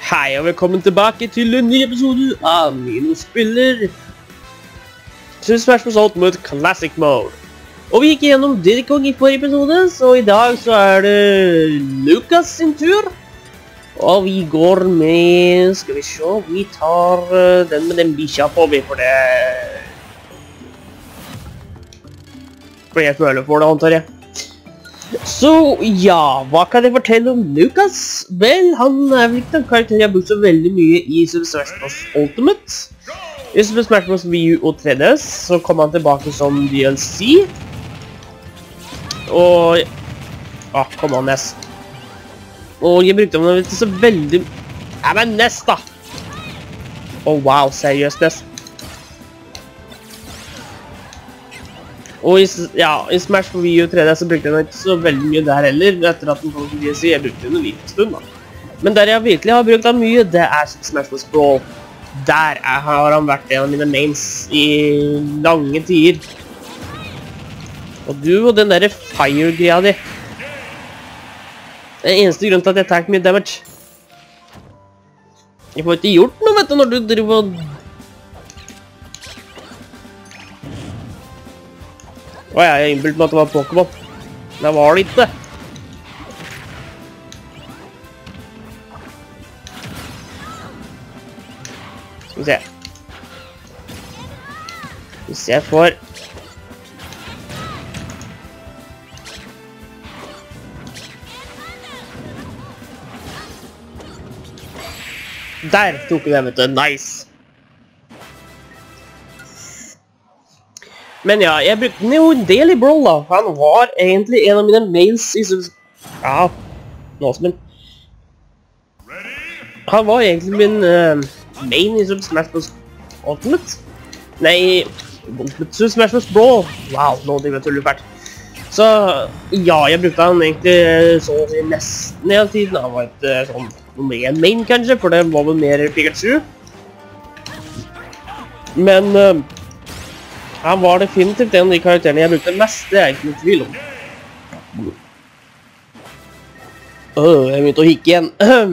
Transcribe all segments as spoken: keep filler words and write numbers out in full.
Hei og velkommen tilbake til en ny episode av Minospiller Super Smash Bros. Ultimate Classic Mode. Og vi gikk gjennom Diddy Kong i forrige episode, så i dag så er det Lucas sin tur. Og vi går med, skal vi se, vi tar den med den bikkja på vi for det. For jeg føler for det, antar jeg. Så ja, hva kan jeg fortelle om Lucas? Vel, han er vel ikke en karakter jeg har brukt så veldig mye i Super Smash Bros. Ultimate. I Super Smash Bros. Wii U og tre D S så kom han tilbake som D L C. Og... Ah, kom an, Ness. Og jeg brukte ham ikke så veldig... Ja, men Ness da! Åh, oh, wow, seriøst, Ness. Og i, ja, i Smash på Wii U tre D S så brukte jeg ikke så veldig mye der heller, etter at den kom til D L C, jeg brukte den en liten stund da. Men der jeg virkelig har brukt han mye, det er Smash Bros. Brawl. Der er, har han vært en av mine mains i lange tider. Og du og den der fire-greia di. Det er eneste grunn til at jeg tar ikke mye damage. Jeg får ikke gjort noe, vet du, når du driver og... Åja, jeg innbilte meg at det var Pokémon. Det var det ikke. Skal vi se. Hvis jeg får... Der tok vi det, vet du. Nice. Men ja, jeg brukte den jo en del i Brawl da. Han var egentlig en av mine mails i Super... Ja, nå som en... Han var egentlig min uh, main i Super Smash Bros. Ultimate. Nei, Ultimate Super Smash Bros. Brawl. Wow, nå driver jeg tuller fælt. Så ja, jeg brukte han egentlig så nesten hele tiden. Han var et uh, sånn nummer en main kanskje, for det var vel mer Pikachu. Men... Uh, Han var definitivt en av de karakterene jeg brukte mest, det er ikke noe tvil om. Åh, jeg begynte å hikke igjen.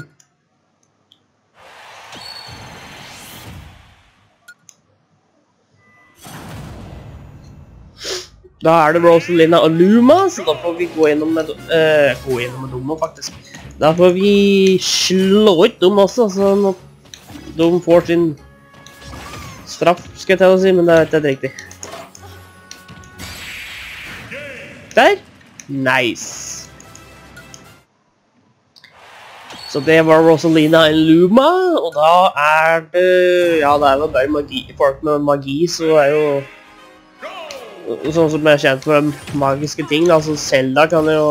Da er det Rosalina og Luma, så da får vi gå gjennom med, uh, gå gjennom med dem faktisk. Da får vi slå ut dem også, så de får sin straff, skal jeg til å si, men det er ikke riktig. Der. Nice. Så det var Rosalina og Luma, og da er det... Ja, det er jo bare magi. Folk med magi, så er jo... Sånn som jeg er kjent med magiske ting, altså Zelda kan jo...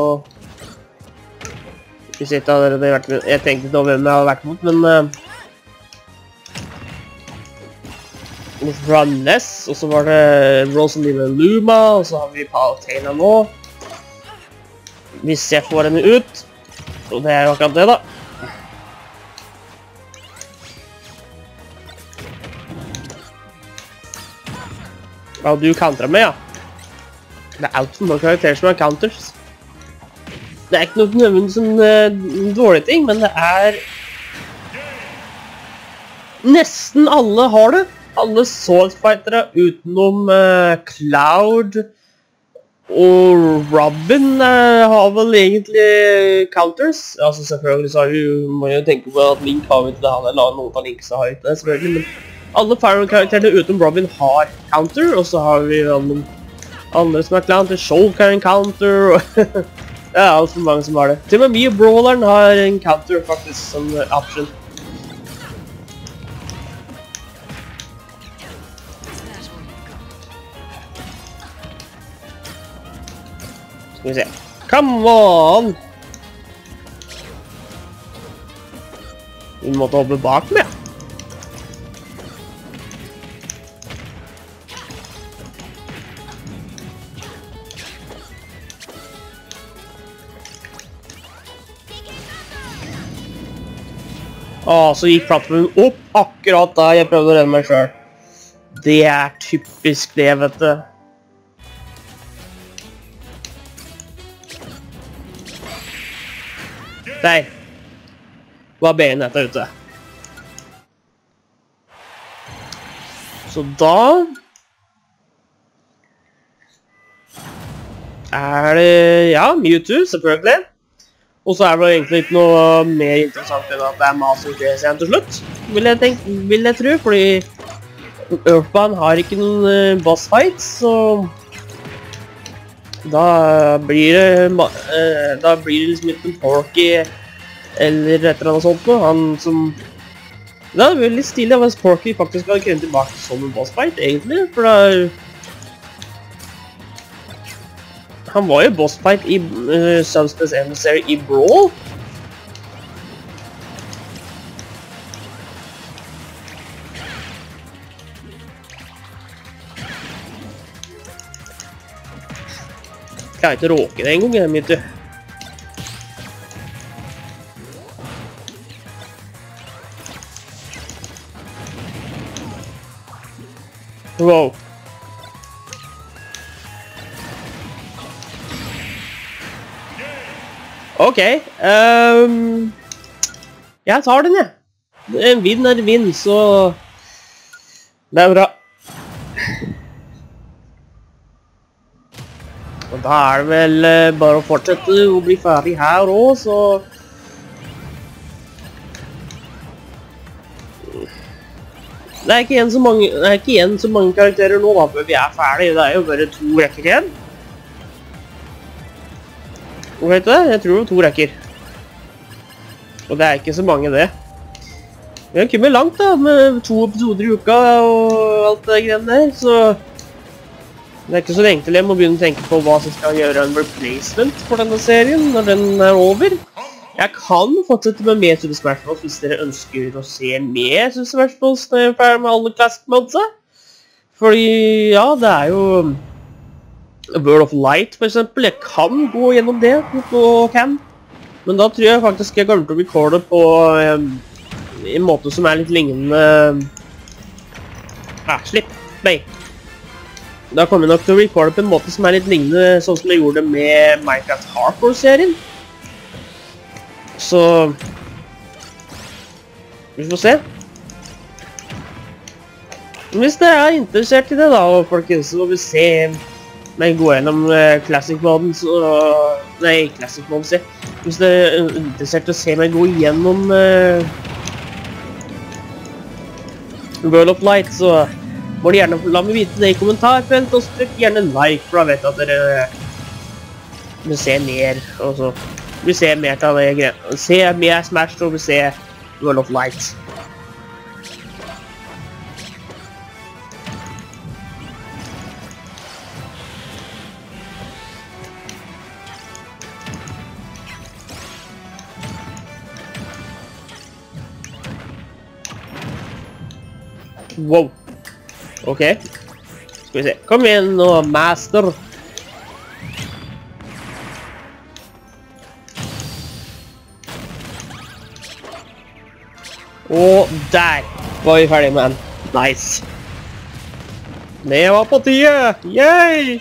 Hvis jeg ikke hadde vært med... Jeg tenkte ikke over hvem jeg hadde vært mot, men... Fra Ness, og så var det Rosalina og Luma, og så har vi Palutena nå. Hvis jeg får henne ut, og det er jo akkurat det da. Ja, du counter meg, ja. Det er alt for noen karakterer som har counters. Det er ikke noe nødvendig som uh, dårlige ting, men det er... Nesten alle har det. Alle Swordfightere utenom uh, Cloud og Robin uh, har vel egentlig counters. Altså selvfølgelig så har vi jo, må jo tenke på at Link har vi ikke det, eller noen av Link så har vi ikke det selvfølgelig, men alle Fire-karakterene utenom Robin har counter, og så har vi alle, andre som har counter, Shoal har en counter, og det er alt for mange som har det. Til og med vi og Brawleren har en counter faktisk som option. Skal vi se. Come on! Vi måtte hoppe bak med. Åh, så gikk plattformen opp akkurat da jeg prøvde å redde meg selv. Det er typisk det, vet du. Der var benet ute. Så da er det, ja, Mewtwo, selvfølgelig. Og så er det egentlig ikke noe mer interessant enn at det er Master Race igjen til slutt, vil jeg, tenke, vil jeg tro, fordi Earthbound har ikke noen boss fights, så da blir det, da blir det liksom ikke en Porky eller et eller annet sånt noe. Han som, det er veldig stilig hvis Porky faktisk hadde kunnet tilbake som en boss fight, egentlig, for da han var jo bossfight i uh, Subspace Emissary i Brawl. Jeg kan ikke råke det en gang, jeg vet du. Wow. Ok, um, jeg tar den, jeg. En vinn er en vinn, så det er bra. Og da er det vel bare å fortsette å bli ferdig her også, så det er ikke igjen så mange, det er ikke igjen så mange karakterer nå da, før vi er ferdige. Det er jo bare to rekker igjen. Hvor heter det? Jeg tror det var to rekker. Og det er ikke så mange det. Vi har kommet langt da, med to episoder i uka og alt det greiene der, så det er ikke så enkelt jeg må begynne å tenke på hva som skal gjøre en replacement for denne serien når den er over. Jeg kan fortsette med mer Super Smash Bros hvis dere ønsker å se mer Super Smash Bros når jeg er ferdig med alle Classic Modsa. Fordi, ja, det er jo World of Light for eksempel, jeg kan gå gjennom det på Cam, men da tror jeg faktisk jeg kommer til å recorde på um, en måte som er litt lignende. Ah, slipp, nei. Da kommer jeg nok til å recorde på en måte som er litt lignende sånn som jeg gjorde med Minecraft Hardcore-serien. Så vi får se. Hvis dere er interessert i det da, folkens, så må vi se. Men jeg går gjennom uh, Classic Modens og... Nei, Classic Modens, ja. Hvis dere er interessert i å se meg gå gjennom uh, World of Light, så må dere gjerne la meg vite det i kommentarfelt, og så trykk gjerne like, for da vet jeg at dere vil se mer, og så vil se mer av det greiene. Se mer Smash, og vil se World of Light. Wow. Ok. Skal vi se. Kom igjen nå, master. Og der var vi ferdig med den. Nice. Det var på tide. Yay!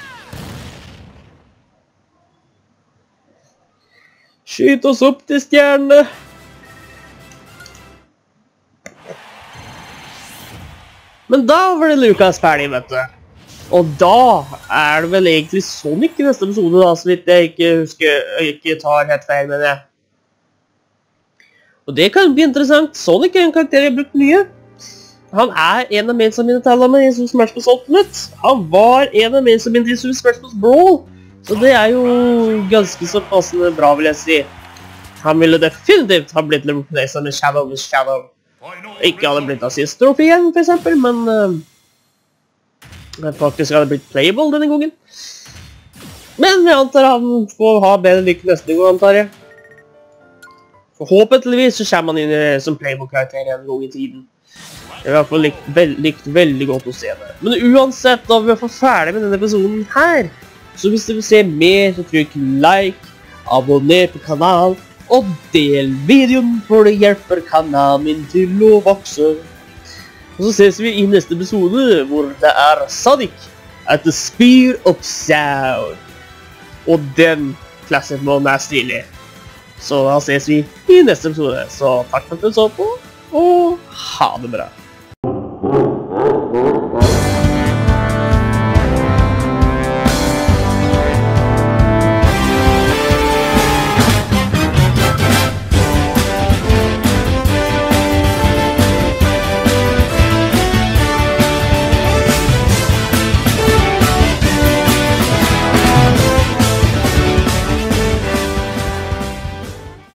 Skyt oss opp til stjernene. Men da var det Lukas ferdig, vet du. Og da er det vel egentlig Sonic i neste episode, da, så vidt jeg ikke husker, jeg ikke tar helt feil med det. Og det kan bli interessant. Sonic er en karakter jeg har brukt mye. Han er en av mine som mine taler med i Super Smash Bros. Ultimate. Han var en av mine som mine i Super Smash Bros. Brawl. Så det er jo ganske så passende bra, vil jeg si. Han ville definitivt ha blitt replaced med Shadow with Shadow. Ikke hadde blitt assist-trofeen, for eksempel, men uh, faktisk hadde blitt playable denne gangen. Men jeg antar han får ha bedre lykke neste gang, antar jeg. Forhåpentligvis så kommer han inn som playable-karakter en gang i tiden. Jeg har i hvert fall likt, veld, likt veldig godt å se det. Men uansett, da vi er ferdig med denne episoden her, så hvis du vil se mer, så trykk like, abonner på kanalen, og del videoen, for det hjelper kanalen min til å vokse. Og så ses vi i neste episode, hvor det er Sonic at the Spear of Sound. Og den Classic-moden er stilig. Så da ses vi i neste episode. Så takk for at du så på, og ha det bra.